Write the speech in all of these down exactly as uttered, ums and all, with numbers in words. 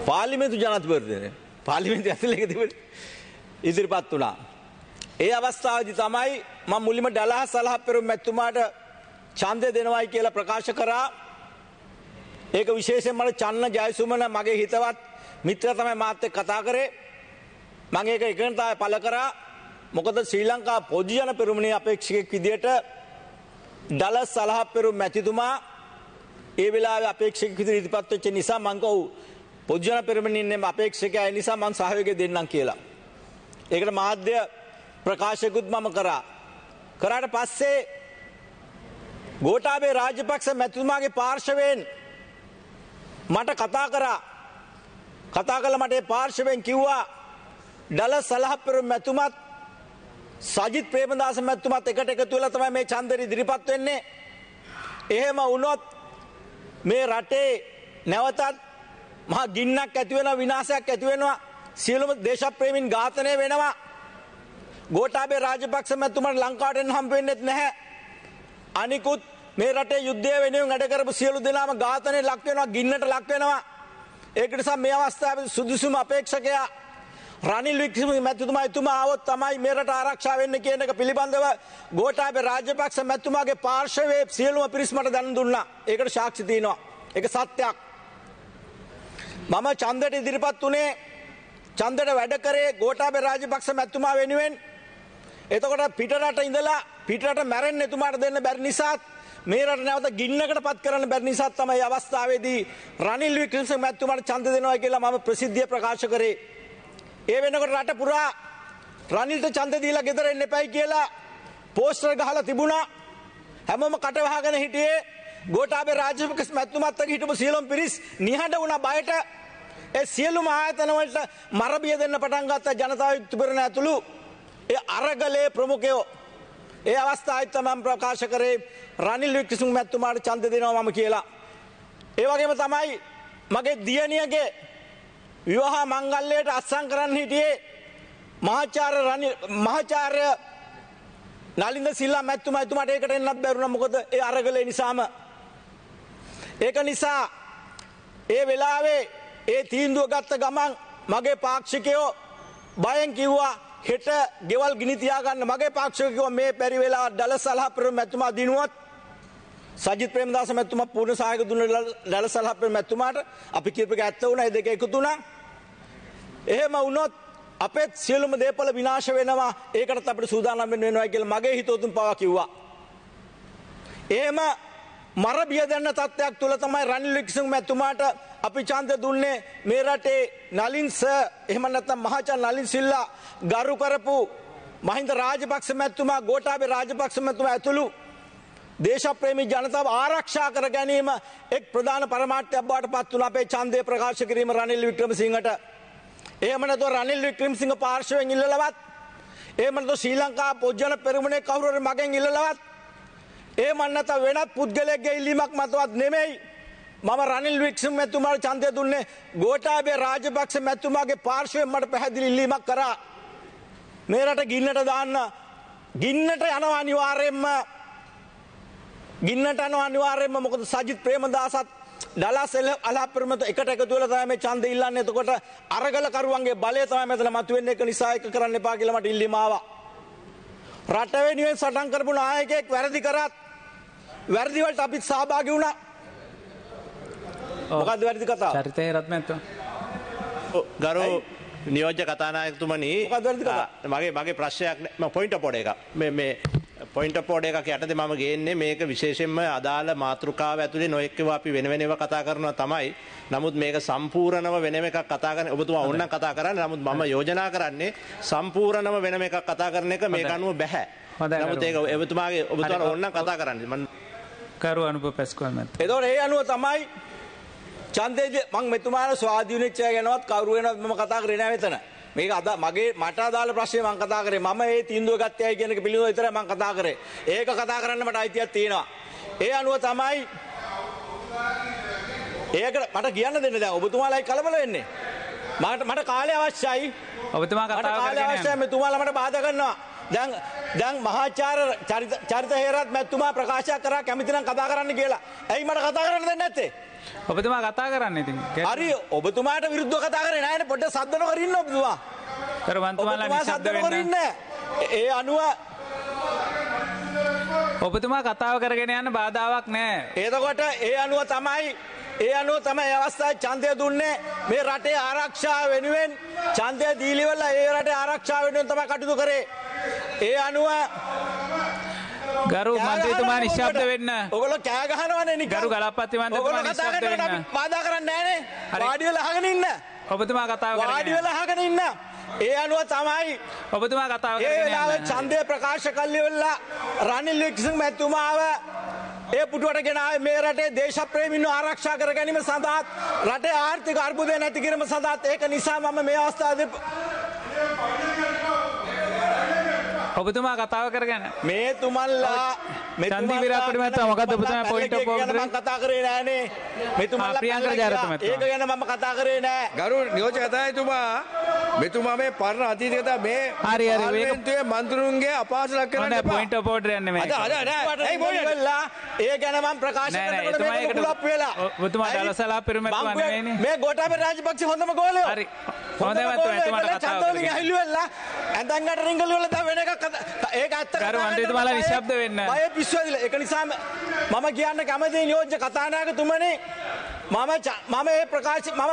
පාර්ලිමේන්තු ජනාධිපතිවරයා පාර්ලිමේන්තු ඇතුලේ තිබෙන්නේ ඉදිරිපත් වුණා. ඒ අවස්ථාවේදී තමයි මම මුලින්ම ඩලහස් සලහප්පෙරුම් මැතිතුමාට ඡන්දය දෙනවයි කියලා ප්‍රකාශ කරා. ඒක විශේෂයෙන් මට චන්න ජයසුමන මගේ හිතවත් මිත්‍ර තමයි මාත් එක්ක කතා කරේ. මම ඒක එකනතාවය පළ කරා. මොකද ශ්‍රී ලංකා පොදු ජන පෙරමුණේ අපේක්ෂකෙක් විදියට ඩලස් සලහප්පෙරුම් මැතිතුමා ඒ වෙලාවේ අපේක්ෂකෙක් විදියට ඉදිරිපත් වෙච්ච නිසා මම කව පොදු ජන පෙරමුණේ ඉන්නේ අපේක්ෂකයා ඒ නිසා මම සහයෝගය දෙන්නම් කියලා. ඒකට මාධ්‍ය ප්‍රකාශකුත් මම කරා. කරාට පස්සේ ගෝඨාභය රාජපක්ෂ මැතිතුමාගේ පාර්ශවයෙන් මට කතා කරා. කතා කළා මට ඒ පාර්ශවයෙන් කිව්වා ඩලස් සලහප්පෙරුම් මැතිතුමත් සජිත් ප්‍රේමදාස මැතිතුමත් එකට එකතු වෙලා තමයි මේ ඡන්දෙ ඉදිරිපත් වෙන්නේ. එහෙම වුණොත් මේ රටේ නැවතත් මහා ගින්නක් ඇති වෙනවා, විනාශයක් ඇති වෙනවා, සියලුම දේශප්‍රේමීන් ඝාතනය වෙනවා. ගෝඨාභය රාජපක්ෂ මැතිතුමාට ලංකාවට එන්න හම්බ වෙන්නේ නැහැ. අනිකුත් මේ රටේ යුද්ධය වෙනුවෙන් වැඩ කරපු සියලු දෙනාම ඝාතනයට ලක් වෙනවා, ගින්නට ලක් වෙනවා. ඒක නිසා මේ අවස්ථාවේ සුදුසුම අපේක්ෂකයා රනිල් වික්‍රමසිංහ මැතිතුමා එතුමා ආවොත් තමයි මේ රට ආරක්ෂා වෙන්නේ කියන එක පිළිබඳව ගෝඨාභය රාජපක්ෂ මැතිතුමාගේ පාර්ශවයේ සියලුම පිරිස් මට දැනුම් දුන්නා. ඒකට සාක්ෂි තියෙනවා. ඒක සත්‍යයක්. මම ඡන්දයට ඉදිරිපත් උනේ ඡන්දයට වැඩ කරේ ගෝඨාභය රාජපක්ෂ මැතිතුමා වෙනුවෙන්. එතකොට පිටරට ඉඳලා පිටරට මැරෙන්න එතුමාට දෙන්න බැරි නිසා මේ රට නැවත ගින්නකට පත් කරන්න බැරි නිසා තමයි අවස්ථාවේදී රනිල් වික්‍රමසිංහ මැතිතුමාට ඡන්ද දෙනවා කියලා මම ප්‍රසිද්ධිය ප්‍රකාශ කරේ. ඒ වෙනකොට රට පුරා රනිල්ට ඡන්ද දීලා ගෙදර එන්න එපයි කියලා පෝස්ටර් ගහලා තිබුණා. හැමෝම කට වහගෙන හිටියේ. ගෝඨාභය රාජපක්ෂ මැතිතුමාත් එක්ක හිටපු සියලුම පිරිස් නිහඬ වුණා බයට. ඒ සියලුම ආයතන වලට මරබිය දෙන්න පටන් ගත්ත ජනතා විමුක්තිපෙරමුණ ඇතුළු ඒ අරගලේ ප්‍රමුඛයෝ. ඒ අවස්ථාවේ තමයි ප්‍රකාශ කරේ රනිල් වික්‍රමසිංහ මැතිතුමාට ඡන්ද දෙනවා මම කියලා. ඒ වගේම තමයි මගේ දියණියගේ විවාහ මංගල්‍යයට අත්සන් කරන්න හිටියේ මහාචාර්ය රනිල් මහාචාර්ය නලින්ද සිල්වා මැතිතුමා. එතුමාට ඒකට එන්නත් බැරුණා. මොකද ඒ අරගලේ නිසාම. ඒක නිසා ඒ වෙලාවේ ඒ තීන්දුව ගත්ත ගමන් මගේ පාක්ෂිකයෝ බයෙන් කිව්වා හෙට ගෙවල් ගිනි තියාගන්න. මගේ පාක්ෂිකයෝ මේ පරි වෙලා ඩලස් සලහප්පෙරුම් මැතිතුමා දිනුවත් සජිත් ප්‍රේමදාස මැතිතුමා පූර්ණ සහායක දුන්න ඩලස් සලහප්පෙරුම් මැතිතුමාට අපි කියපේක ඇත්ත වුණා. ඒ දෙක එකතු වුණා. එහෙම වුණොත් අපේ සියලුම දේපල විනාශ වෙනවා. ඒකටත් අපිට සූදානම් වෙන්න වෙනවා කියලා මගේ හිතවතුන් පවා කිව්වා. එහෙම මර බිය දෙන්න තත්ත්වයක් තුල තමයි රනිල් වික්‍රමසිංහ මැතිතුමාට අපි ඡන්ද දුන්නේ. මේ රටේ නලින් සර් එහෙම නැත්නම් මහාචාර්ය නලින් සිල්වා ගරු කරපු මහින්ද රාජපක්ෂ මැතිතුමා, ගෝඨාභය රාජපක්ෂ මැතිතුමා ඇතුළු දේශප්‍රේමී ජනතාව ආරක්ෂා කර ගැනීම එක් ප්‍රධාන පරමාර්ථයක් බවට පත් වුණා අපේ ඡන්දය ප්‍රකාශ කිරීම රනිල් වික්‍රමසිංහට. එහෙම නැත්නම් රනිල් වික්‍රමසිංහ පාර්ශවයෙන් ඉල්ලලවත්, එහෙම නැත්නම් ශ්‍රී ලංකා පොදු ජන පෙරමුණේ කවුරු හරි මගෙන් ඉල්ලලවත්, එහෙම නැත්නම් වෙනත් පුද්ගලයෙක්ගේ ඉල්ලීමක් මතවත් නෙමෙයි. මම රනිල් වික්‍රමසිංහ මැතිතුමාට ඡන්දය දුන්නේ ගෝඨාභය රාජපක්ෂ මැතිතුමාගේ පාර්ශවයෙන් මට පැහැදිලි ඉල්ලීමක් කරා. මේ රට ගින්නට දාන්න, ගින්නට යනවා අනිවාර්යයෙන්ම. ගින්නට යනවා අනිවාර්යයෙන්ම. මොකද සජිත් ප්‍රේමදාසත් ඩලස් සලහප්පෙරුම් එකට එකතු වෙලා තමයි මේ ඡන්දය ඉල්ලන්නේ. එතකොට අරගල කරුවන්ගේ බලය තමයි මෙතන මතුවෙන්නේ. ඒක නිසා ඒක කරන්න එපා කියලා මට ඉල්ලීම ආවා. රට වෙනුවෙන් සටන් කරපු නායකයෙක් වැරදි කරත් වැරදි වලට අපිත් සහභාගී වුණා. මොකද්ද වැරදි කතාව? චරිතය රත්නත්ව. ගරු නියෝජ්‍ය කතානායකතුමනි, මොකද්ද වැරදි කතාව? මගේ මගේ ප්‍රශ්නයක් මම පොයින්ට් ඔෆ් එක මේ මේ පොයින්ට් ඔෆ් ඕඩර් එකක් යටතේ මම ගේන්නේ මේක විශේෂයෙන්ම අදාළ මාතෘකාව ඇතුලේ නොඑක් ඒවා අපි වෙන වෙනම කතා කරනවා තමයි. නමුත් මේක සම්පූර්ණව වෙනම එකක් කතා කරන්න ඔබතුමා ඕනනම් කතා කරන්න. නමුත් මම යෝජනා කරන්නේ සම්පූර්ණව වෙනම එකක් කතා කරන එක මේක අනුව බෑ. නමුත් ඒක ඔබතුමාගේ ඔබතුමාට ඕනනම් කතා කරන්න. මම කරු අනුප පැස්කෝල් මැත්. ඒතකොට ඒ අනුව තමයි ඡන්දේ මම මෙතුමාලා ස්වාධීනච්චය ගැනවත් කවුරු වෙනවත් මම කතා කරේ නෑ මෙතන. මේක අද මගේ මට අදාළ ප්‍රශ්නේ මම කතා කරේ. මම ඒ තීන්දුව ගත්තයි කියන එක පිළිබඳව විතරයි මම කතා කරේ. ඒක කතා කරන්න මට අයිතියක් තියෙනවා. ඒ අනුව තමයි ඒක මට කියන්න දෙන්න. දැන් ඔබතුමාලායි කලබල වෙන්නේ. මට මට කාලය අවශ්‍යයි. ඔබතුමා කතා කරගෙන කාලය අවශ්‍යයි. මෙතුමාලා මට බාධා කරනවා. දැන් දැන් මහාචාර්ය චරිත චරිත හේරත් මැතිතුමා ප්‍රකාශ කරා කැමති නම් කතා කරන්න කියලා. ඇයි මට කතා කරන්න දෙන්නේ නැත්තේ? ඔබතුමා කතා කරන්න ඉතින්. හරි ඔබතුමාට විරුද්ධව කතා කරේ නෑනේ පොඩ්ඩක් සද්ද නොකර ඉන්න ඔබතුමා. කරු මන්තුමාලා ඔබතුමා නිශ්ශබ්ද සද්ද නොකර වෙන්න. ඉන්න. ඒ අනුව ඔබතුමා කතාව කරගෙන යන්න බාධාවක් නැහැ. එතකොට ඒ අනුව තමයි ඒ අනුව තමයි අවස්ථාවේ ඡන්දය දුන්නේ මේ රටේ ආරක්ෂාව වෙනුවෙන් ඡන්දය දීලිවලා ඒ රටේ ආරක්ෂාව වෙනුවෙන් තමයි කටයුතු කරේ. ඒ අනුව ගරු මන්ත්‍රීතුමා නිශ්ශබ්ද වෙන්න. ඔයගොල්ලෝ කෑ ගහනවනේ නිකන්. ගරු ගලප්පති මන්ත්‍රීතුමා නිශ්ශබ්ද වෙන්න. අපි බාධා කරන්නේ නැහනේ. වාඩි වෙලා අහගෙන ඉන්න. ඔබතුමා කතාව කරගෙන වාඩි වෙලා අහගෙන ඉන්න. ඒ අනුව තමයි ඔබතුමා කතාව ඒ කරගෙන වෙලාවේ යන්න. ඡන්දය ප්‍රකාශ කළේවලා රනිල් වික්‍රමසිංහ මැතිතුමාව ඒ පුටුවට ගෙන ආවේ මේ රටේ දේශප්‍රේමීන්ව ආරක්ෂා කර ගැනීම සඳහා රටේ ආර්ථික අර්බුදය නැති කිරීම සඳහා ඒක නිසා මම මේ අවස්ථාවේ ඔබතුමා කතාව කරගෙන මේ තුමන්ලා චන්දි විරාප්පටි මහතා මොකද්ද ඔබතුමා point of order මම කතා කරේ නෑනේ මෙතුමන්ලා ප්‍රියංක ජයරත්න මහතා ඒක ගැන මම කතා කරේ නෑ ගරු නියෝජක අධිකාරිතුමා මෙතුමා මේ පරණ අතීත කතා මේ හරි හරි පාර්ලිමේන්තුවේ මන්ත්‍රීන්ගේ අපහාස ලක් කරන්න නෑ එපා. point of order යන්නේ මේක. අද අද නෑ. ඇයි මොකද? ඒ ගැන මම ප්‍රකාශ නෑ නෑ කරනකොට එතුමා මේක ඒකට කුලප් වෙලා ඔබතුමා දලසලා පෙරමැතුමා නෙවෙයිනේ. මේ ගෝඨාභය රාජපක්ෂ හොඳම ගෝලයෝ හරි හොඳයි මහත්මයා එතුමාට කතාව චන්දෝලින් කරගෙන. ඇහිලුවෙලා ඇඳන්ගට රිංගලු වල දැන් වෙන එකක් ඒක ඇත්ත ගරු මන්ත්‍රීතුමාලා නිශ්ශබ්ද වෙන්න. බය පිස්සු ඇදිලා ඒක නිසා මම කියන්න කැමති නියෝජ්‍ය කතානායකතුමනි මම මම මේ ප්‍රකාශ මම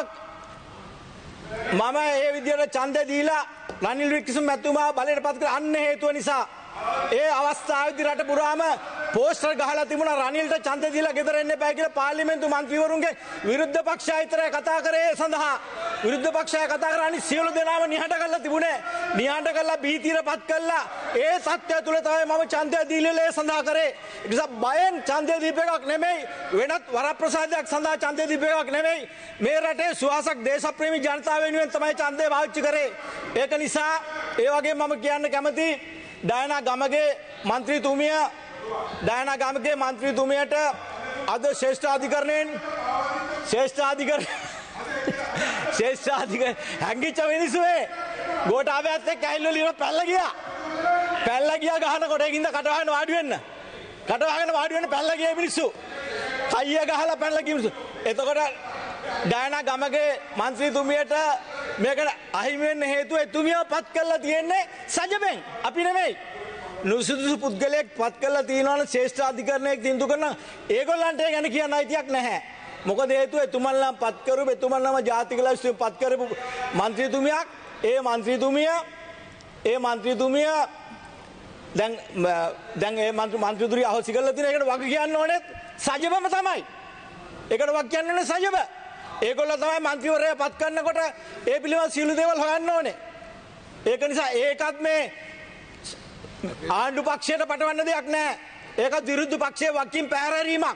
මම ඒ විදිහට ඡන්දය දීලා රනිල් වික්‍රමසිංහ මැතිතුමා බලයට පත් කර අන්න හේතුව නිසා ඒ අවස්ථාවේදී රට පුරාම පෝස්ටර් ගහලා තිබුණා රනිල්ට ඡන්දය දීලා ගෙදර එන්න එපා කියලා පාර්ලිමේන්තු මන්ත්‍රීවරුන්ගේ විරුද්ධ පක්ෂය විතරයි කතා කරේ සඳහා විරුද්ධ පක්ෂය කතා කරන්නේ සියලු දෙනාම නිහඬ කරලා තිබුණේ නිහඬ කරලා බීතිරපත් කළා ඒ සත්‍ය තුල තමයි මම ඡන්දය දීලා ඒ සඳහා කරේ ඒ නිසා බයෙන් ඡන්දය දීප එකක් නෙමෙයි වෙනත් වරප්‍රසාදයක් සඳහා ඡන්දය දීප එකක් නෙමෙයි මේ රටේ සුවාසක දේශප්‍රේමී ජනතාව වෙනුවෙන් තමයි ඡන්දය පාවිච්චි කරේ ඒක නිසා ඒ වගේ මම කියන්න කැමතියි ඩයනා ගමගේ මන්ත්‍රීතුමිය ඩයනා ගමගේ මන්ත්‍රීතුමියට අද ශ්‍රේෂ්ඨ අධිකරණයෙන් ශ්‍රේෂ්ඨ අධිකරණ ශ්‍රේෂ්ඨ අධිකරණ හැංගිච්ච මිනිස්සුවේ ගෝඨාභයත් එක්ක ඇහිල්ල ලියන පැල්ල ගියා පැල්ල ගියා ගහනකොට ඒකින්ද කටවහගෙන වාඩි වෙන්න කටවහගෙන වාඩි වෙන්න පැල්ල ගියා මිනිස්සු කයිය ගහලා පැල්ල ගිය මිනිස්සු එතකොට ඩයනා ගමගේ මන්ත්‍රීතුමියට මේකට අහිමි වෙන්න හේතුව එතුමියව පත් කරලා තියෙන්නේ සජබෙන් අපි නෙමෙයි නුසුදුසු පුද්ගලයෙක් පත් කරලා තියෙනවනේ ශ්‍රේෂ්ඨ අධිකරණයක් තීන්දුව කරන ඒගොල්ලන්ට ඒ ගැන කියන්න අයිතියක් නැහැ මොකද හේතුව එතුමන්ලා පත් කරපු එතුමන්ලාම ජාතික ලයිස්තුවේ පත් කරපු මන්ත්‍රීතුමියක් ඒ මන්ත්‍රීතුමිය ඒ මන්ත්‍රීතුමිය දැන් දැන් ඒ මන්ත්‍රී මන්ත්‍රීතුරිය අහෝසි කරලා තියෙන එකට වග කියන්න ඕනේ සජබම තමයි ඒකට වග කියන්න ඕනේ සජබ ඒගොල්ලෝ තමයි මන්ත්‍රීවරයා පත් කරනකොට ඒ පිළිබඳ සියලු දේවල් හොයන්න ඕනේ. ඒක නිසා ඒකත් මේ ආණ්ඩු පක්ෂයට පටවන්න දෙයක් නැහැ. ඒකත් විරුද්ධ පක්ෂයේ වකින් පැහැරීමක්.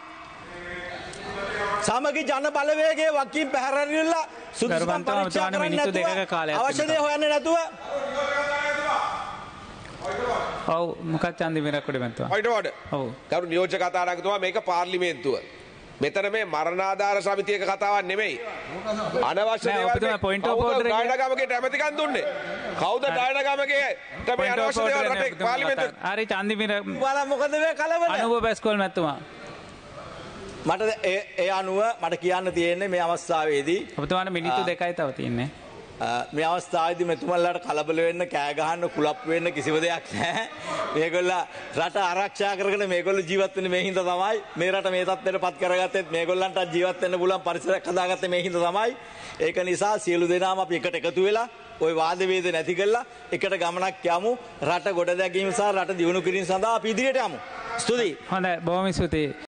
සමගි ජන බලවේගයේ වකින් පැහැරීලා සුදුසුකම් පරීක්ෂා කරන්න නැතුව අවශ්‍ය දේ හොයන්නේ නැතුව ඔව් මොකක්ද චන්දි විරාප්පටි මහත්මයා. හොයිට වඩ. ඔව්. ගරු නියෝජක කතානායකතුමා මේක පාර්ලිමේන්තුව. මෙතන මේ මරණාධාර සමිතියක කතාවක් නෙමෙයි. අනවශ්‍ය නෑ, දේවල් ඔබතුමා point of කවුද order එක- ඩයනගමගේ ඇමතිකම් දුන්නේ? කවුද ඩයනගමගේ මේ අනවශ්‍ය දේවල් රටේ පාර්ලිමේන්තුවේ හරි චන්දි විරාප්පටි බලන්න මොකද මේ කලබල අනුභව පැස්කෝල් මහත්මයා. මට ඒ ඒ අනුව මට කියන්න තියෙන්නේ මේ අවස්ථාවේදී ඔබතුමාට මිනිත්තු දෙකයි තව තියෙන්නේ. මේ අවස්ථාවේදී මෙතුමන්ලාට කලබල වෙන්න කෑ ගහන්න කුලප් වෙන්න කිසිම දෙයක් නැහැ. මේගොල්ලා රට ආරක්ෂා කරගෙන මේගොල්ලෝ ජීවත් වෙන්නේ මේ හින්දා තමයි. මේ රට මේ තත්ත්වයට පත් කරගත්තෙත් මේගොල්ලන්ට ජීවත් වෙන්න පුළුවන් පරිසරයක් හදාගත්තේ මේ හින්දා තමයි. ඒක නිසා සියලු දෙනාම අපි එකට එකතු වෙලා ওই වාද වේද නැති කරලා එකට ගමනක් යමු. රට ගොඩ දැකීම සහ රට දියුණු කිරීම සඳහා අපි ඉදිරියට යමු. ස්තුතියි. හොඳයි බොහොම ස්තුතියි.